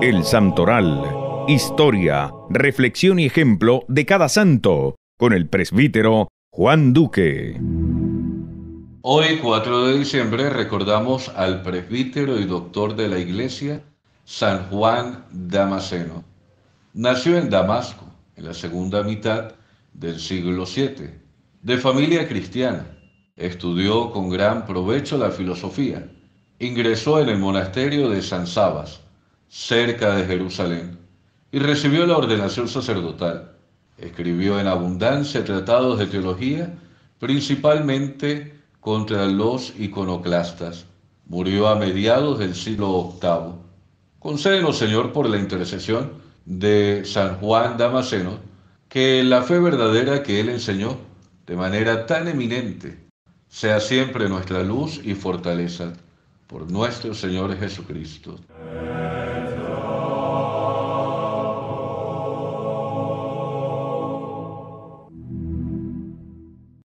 El Santoral. Historia, reflexión y ejemplo de cada santo, con el presbítero Juan Duque. Hoy, 4 de diciembre, recordamos al presbítero y doctor de la Iglesia, San Juan Damasceno. Nació en Damasco, en la segunda mitad del siglo VII, de familia cristiana. Estudió con gran provecho la filosofía. Ingresó en el monasterio de San Sabas, cerca de Jerusalén, y recibió la ordenación sacerdotal. Escribió en abundancia tratados de teología, principalmente contra los iconoclastas. Murió a mediados del siglo VIII. Concédenos, Señor, por la intercesión de San Juan Damasceno, que la fe verdadera que él enseñó de manera tan eminente sea siempre nuestra luz y fortaleza. Por nuestro Señor Jesucristo.